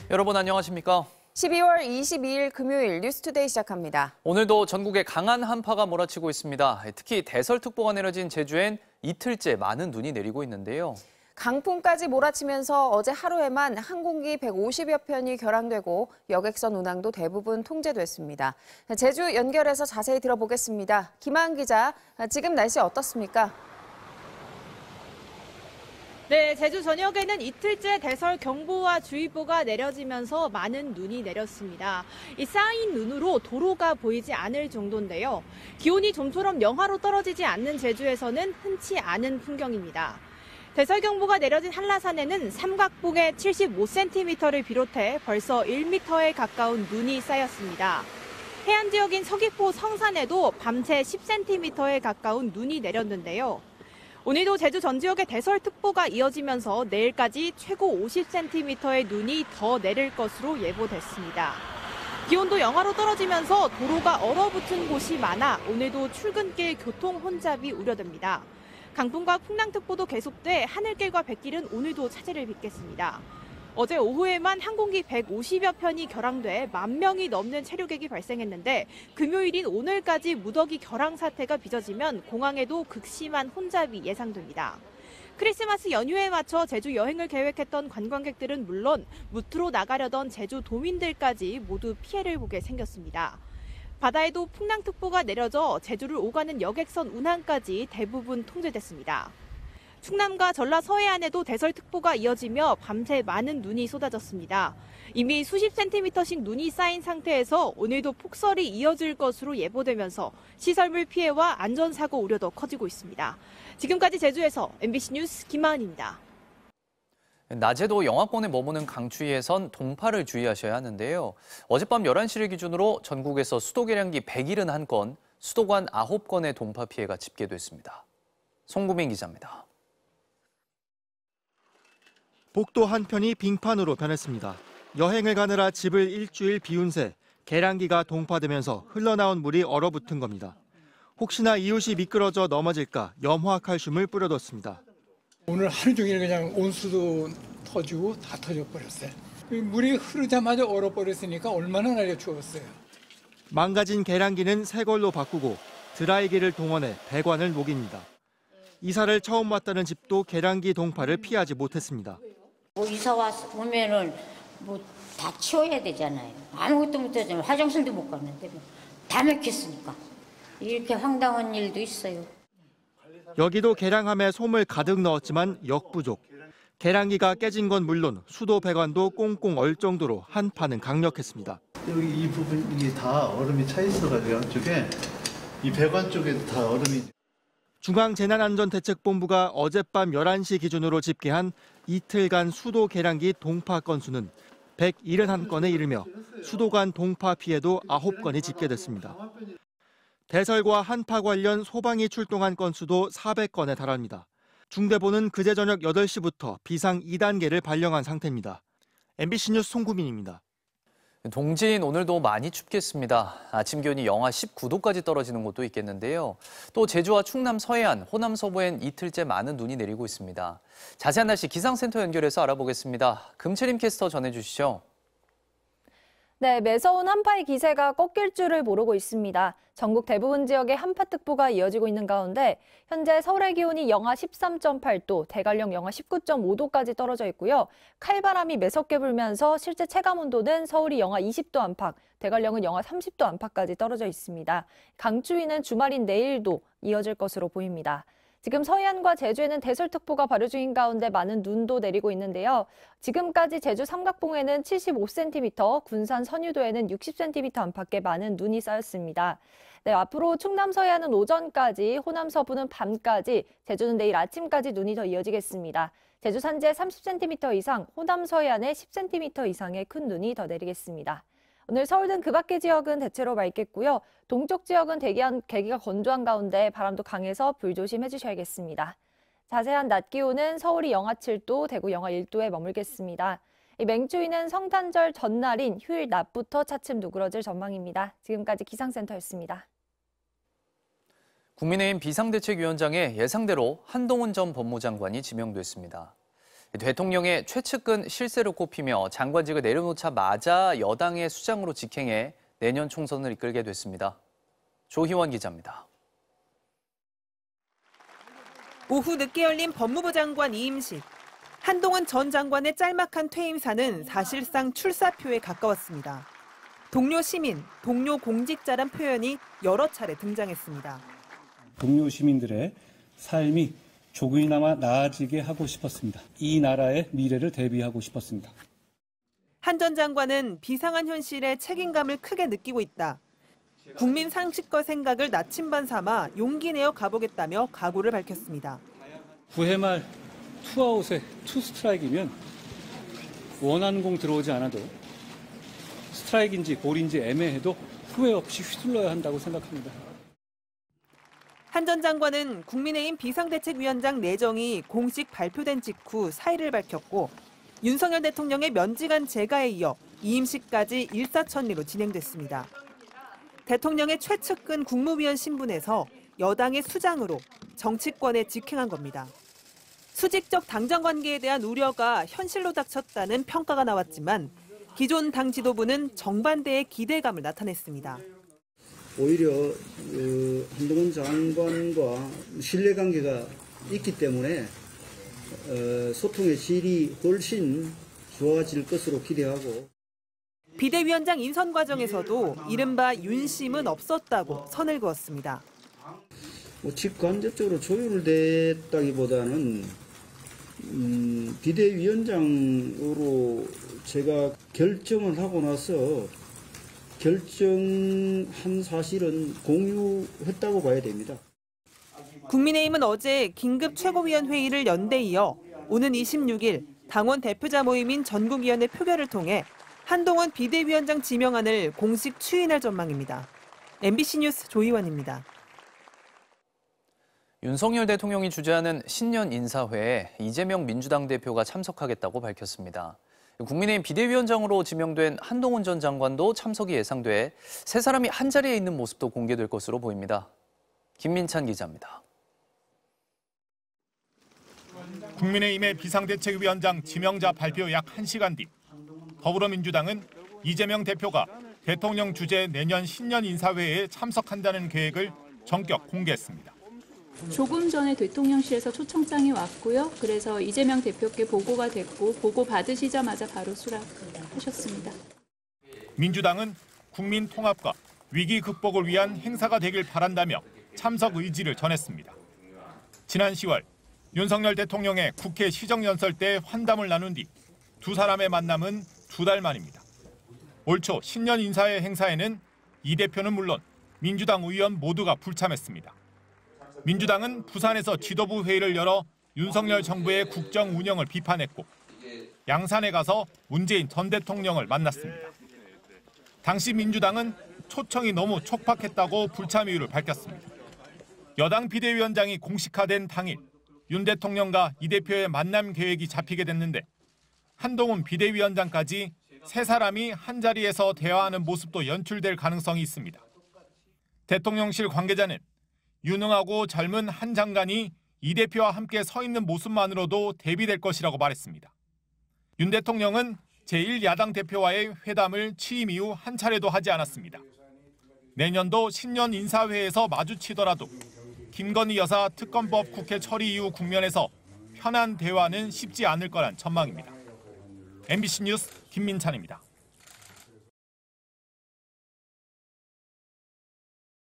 여러분 안녕하십니까? 12월 22일 금요일 뉴스투데이 시작합니다. 오늘도 전국에 강한 한파가 몰아치고 있습니다. 특히 대설특보가 내려진 제주엔 이틀째 많은 눈이 내리고 있는데요. 강풍까지 몰아치면서 어제 하루에만 항공기 150여 편이 결항되고 여객선 운항도 대부분 통제됐습니다. 제주 연결해서 자세히 들어보겠습니다. 김하은 기자, 지금 날씨 어떻습니까? 네, 제주 전역에는 이틀째 대설 경보와 주의보가 내려지면서 많은 눈이 내렸습니다. 이 쌓인 눈으로 도로가 보이지 않을 정도인데요. 기온이 좀처럼 영하로 떨어지지 않는 제주에서는 흔치 않은 풍경입니다. 대설 경보가 내려진 한라산에는 삼각봉에 75cm를 비롯해 벌써 1m에 가까운 눈이 쌓였습니다. 해안 지역인 서귀포 성산에도 밤새 10cm에 가까운 눈이 내렸는데요. 오늘도 제주 전 지역에 대설특보가 이어지면서 내일까지 최고 50cm의 눈이 더 내릴 것으로 예보됐습니다. 기온도 영하로 떨어지면서 도로가 얼어붙은 곳이 많아 오늘도 출근길 교통 혼잡이 우려됩니다. 강풍과 풍랑특보도 계속돼 하늘길과 뱃길은 오늘도 차질을 빚겠습니다. 어제 오후에만 항공기 150여 편이 결항돼 10,000명이 넘는 체류객이 발생했는데 금요일인 오늘까지 무더기 결항 사태가 빚어지면 공항에도 극심한 혼잡이 예상됩니다. 크리스마스 연휴에 맞춰 제주 여행을 계획했던 관광객들은 물론 무트로 나가려던 제주 도민들까지 모두 피해를 보게 생겼습니다. 바다에도 풍랑특보가 내려져 제주를 오가는 여객선 운항까지 대부분 통제됐습니다. 충남과 전라 서해안에도 대설특보가 이어지며 밤새 많은 눈이 쏟아졌습니다. 이미 수십 센티미터씩 눈이 쌓인 상태에서 오늘도 폭설이 이어질 것으로 예보되면서 시설물 피해와 안전사고 우려도 커지고 있습니다. 지금까지 제주에서 MBC 뉴스 김하은입니다. 낮에도 영하권에 머무는 강추위에선 동파를 주의하셔야 하는데요. 어젯밤 11시를 기준으로 전국에서 수도 계량기 171건, 수도관 9건의 동파 피해가 집계됐습니다. 송구민 기자입니다. 복도 한편이 빙판으로 변했습니다. 여행을 가느라 집을 일주일 비운 새 계량기가 동파되면서 흘러나온 물이 얼어붙은 겁니다. 혹시나 이웃이 미끄러져 넘어질까 염화칼슘을 뿌려뒀습니다. 오늘 하루 종일 그냥 온수도 터지고 다 터져버렸어요. 물이 흐르자마자 얼어버렸으니까 얼마나 날려 추웠어요. 망가진 계량기는 새 걸로 바꾸고 드라이기를 동원해 배관을 녹입니다. 이사를 처음 왔다는 집도 계량기 동파를 피하지 못했습니다. 이사 오면은 다 치워야 되잖아요. 아무것도 못 하잖아요. 화장실도 못 갔는데 다 막혔으니까. 이렇게 황당한 일도 있어요. 여기도 계량함에 솜을 가득 넣었지만 역부족. 계량기가 깨진 건 물론 수도 배관도 꽁꽁 얼 정도로 한파는 강력했습니다. 여기 이 부분 이게 다 얼음이 차 있어가지고 양쪽에 이 배관 쪽에도 다 얼음이. 중앙재난안전대책본부가 어젯밤 11시 기준으로 집계한 이틀간 수도 계량기 동파 건수는 171건에 이르며 수도관 동파 피해도 9건이 집계됐습니다. 대설과 한파 관련 소방이 출동한 건수도 400건에 달합니다. 중대본은 그제 저녁 8시부터 비상 2단계를 발령한 상태입니다. MBC 뉴스 송구민입니다. 동지인 오늘도 많이 춥겠습니다. 아침 기온이 영하 19도까지 떨어지는 곳도 있겠는데요. 또 제주와 충남 서해안, 호남 서부엔 이틀째 많은 눈이 내리고 있습니다. 자세한 날씨 기상센터 연결해서 알아보겠습니다. 금채림 캐스터 전해주시죠. 네, 매서운 한파의 기세가 꺾일 줄을 모르고 있습니다. 전국 대부분 지역에 한파특보가 이어지고 있는 가운데 현재 서울의 기온이 영하 13.8도, 대관령 영하 19.5도까지 떨어져 있고요. 칼바람이 매섭게 불면서 실제 체감온도는 서울이 영하 20도 안팎, 대관령은 영하 30도 안팎까지 떨어져 있습니다. 강추위는 주말인 내일도 이어질 것으로 보입니다. 지금 서해안과 제주에는 대설특보가 발효 중인 가운데 많은 눈도 내리고 있는데요. 지금까지 제주 삼각봉에는 75cm, 군산 선유도에는 60cm 안팎의 많은 눈이 쌓였습니다. 네, 앞으로 충남 서해안은 오전까지, 호남 서부는 밤까지, 제주는 내일 아침까지 눈이 더 이어지겠습니다. 제주 산지에 30cm 이상, 호남 서해안에 10cm 이상의 큰 눈이 더 내리겠습니다. 오늘 서울 등 그 밖의 지역은 대체로 맑겠고요. 동쪽 지역은 대기가 건조한 가운데 바람도 강해서 불조심해 주셔야겠습니다. 자세한 낮 기온은 서울이 영하 7도, 대구 영하 1도에 머물겠습니다. 이 맹추위는 성탄절 전날인 휴일 낮부터 차츰 누그러질 전망입니다. 지금까지 기상센터였습니다. 국민의힘 비상대책위원장에 예상대로 한동훈 전 법무장관이 지명됐습니다. 대통령의 최측근 실세로 꼽히며 장관직을 내려놓자마자 여당의 수장으로 직행해 내년 총선을 이끌게 됐습니다. 조희원 기자입니다. 오후 늦게 열린 법무부 장관 이임식. 한동훈 전 장관의 짤막한 퇴임사는 사실상 출사표에 가까웠습니다. 동료 시민, 동료 공직자란 표현이 여러 차례 등장했습니다. 동료 시민들의 삶이 조금이나마 나아지게 하고 싶었습니다. 이 나라의 미래를 대비하고 싶었습니다. 한 전 장관은 비상한 현실에 책임감을 크게 느끼고 있다. 국민 상식과 생각을 나침반 삼아 용기 내어 가보겠다며 각오를 밝혔습니다. 9회 말 투아웃에 투스트라이크면 원하는 공 들어오지 않아도 스트라이크인지 볼인지 애매해도 후회 없이 휘둘러야 한다고 생각합니다. 한 전 장관은 국민의힘 비상대책위원장 내정이 공식 발표된 직후 사의를 밝혔고 윤석열 대통령의 면직안 재가에 이어 이임식까지 일사천리로 진행됐습니다. 대통령의 최측근 국무위원 신분에서 여당의 수장으로 정치권에 직행한 겁니다. 수직적 당정 관계에 대한 우려가 현실로 닥쳤다는 평가가 나왔지만 기존 당 지도부는 정반대의 기대감을 나타냈습니다. 오히려 한동훈 장관과 신뢰관계가 있기 때문에 소통의 질이 훨씬 좋아질 것으로 기대하고. 비대위원장 인선 과정에서도 이른바 윤심은 없었다고 선을 그었습니다. 직간접적으로 조율됐다기보다는 비대위원장으로 제가 결정을 하고 나서 결정한 사실은 공유했다고 봐야 됩니다. 국민의힘은 어제 긴급 최고위원회의를 연대 이어 오는 26일 당원 대표자 모임인 전국위원회 표결을 통해 한동훈 비대위원장 지명안을 공식 추인할 전망입니다. MBC 뉴스 조희원입니다. 윤석열 대통령이 주재하는 신년 인사회에 이재명 민주당 대표가 참석하겠다고 밝혔습니다. 국민의힘 비대위원장으로 지명된 한동훈 전 장관도 참석이 예상돼 세 사람이 한자리에 있는 모습도 공개될 것으로 보입니다. 김민찬 기자입니다. 국민의힘의 비상대책위원장 지명자 발표 약 1시간 뒤 더불어민주당은 이재명 대표가 대통령 주재 내년 신년 인사회에 참석한다는 계획을 전격 공개했습니다. 조금 전에 대통령실에서 초청장이 왔고요. 그래서 이재명 대표께 보고가 됐고 보고 받으시자마자 바로 수락하셨습니다. 민주당은 국민 통합과 위기 극복을 위한 행사가 되길 바란다며 참석 의지를 전했습니다. 지난 10월 윤석열 대통령의 국회 시정연설 때 환담을 나눈 뒤 두 사람의 만남은 2달 만입니다. 올 초 신년 인사회 행사에는 이 대표는 물론 민주당 의원 모두가 불참했습니다. 민주당은 부산에서 지도부 회의를 열어 윤석열 정부의 국정 운영을 비판했고 양산에 가서 문재인 전 대통령을 만났습니다. 당시 민주당은 초청이 너무 촉박했다고 불참 이유를 밝혔습니다. 여당 비대위원장이 공식화된 당일 윤 대통령과 이 대표의 만남 계획이 잡히게 됐는데 한동훈 비대위원장까지 세 사람이 한자리에서 대화하는 모습도 연출될 가능성이 있습니다. 대통령실 관계자는 유능하고 젊은 한 장관이 이 대표와 함께 서 있는 모습만으로도 대비될 것이라고 말했습니다. 윤 대통령은 제1야당 대표와의 회담을 취임 이후 한 차례도 하지 않았습니다. 내년도 신년 인사회에서 마주치더라도 김건희 여사 특검법 국회 처리 이후 국면에서 편한 대화는 쉽지 않을 거란 전망입니다. MBC 뉴스 김민찬입니다.